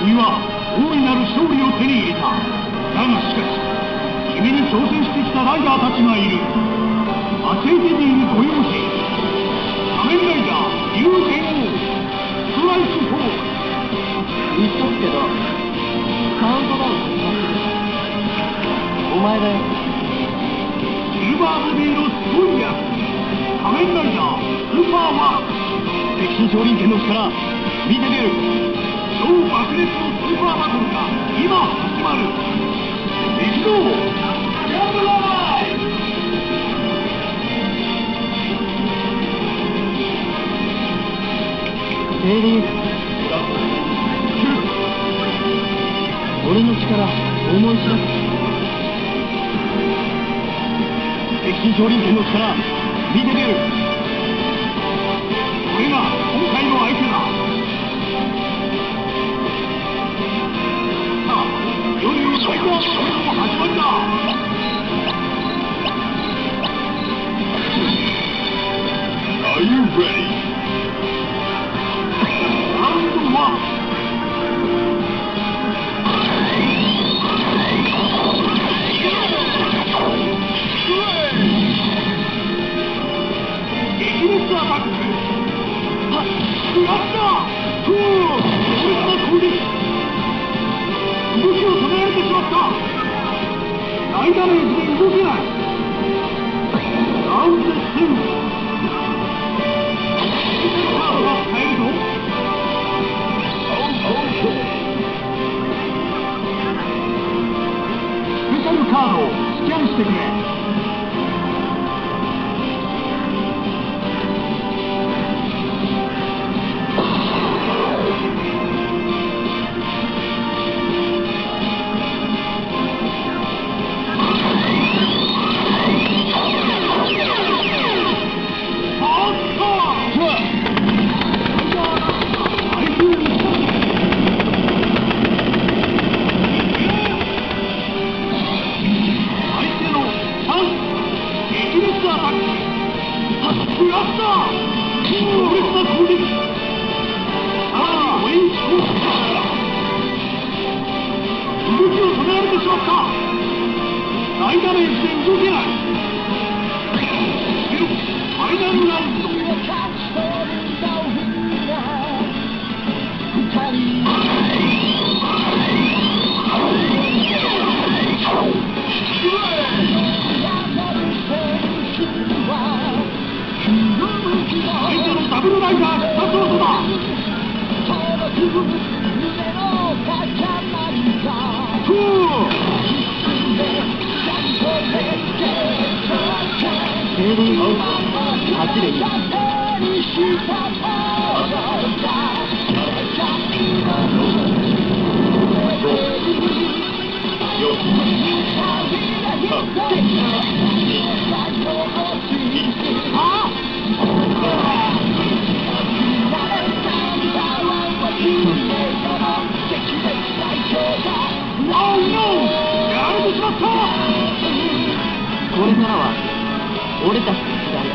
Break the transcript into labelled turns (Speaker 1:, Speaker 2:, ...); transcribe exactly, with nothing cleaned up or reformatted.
Speaker 1: 君は大いなる勝利を手に入れた。だがしかし君に挑戦してきたライダーたちがいる。アセイテディにご用心。仮面ライダー竜電王ストライクフォース。
Speaker 2: 言っとくけどカウントダウン始まってる。お前だよ。
Speaker 1: シルバーボディのすごいやつ仮面ライダースーパーワン。敵地少林拳の力見て出る。超爆裂のスーパーバトルが今始まる。行くぞヤムライ。
Speaker 2: セリー俺の力思い知らせ。
Speaker 1: 敵地少林拳の力見て出る。これが今回の相手だ。さあいよいよ最高の戦の始まりだ。Are you ready? ラウンドワン。激烈アタック。はっ食らった。ふう強烈な攻撃。動きを止められてしまった。大ダメージで動けない。ラウンドツー。カードが使えるぞ。スペシャルカードをスキャンしてくれ。これからは俺たちの時代